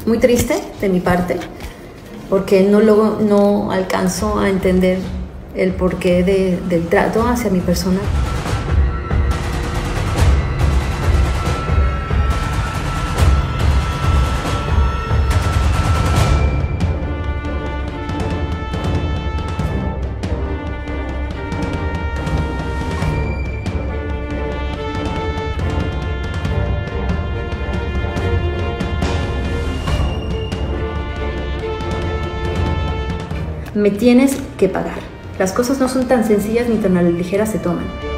muy triste de mi parte, porque no alcanzo a entender el porqué del trato hacia mi persona. Me tienes que pagar. Las cosas no son tan sencillas ni tan a la ligera se toman.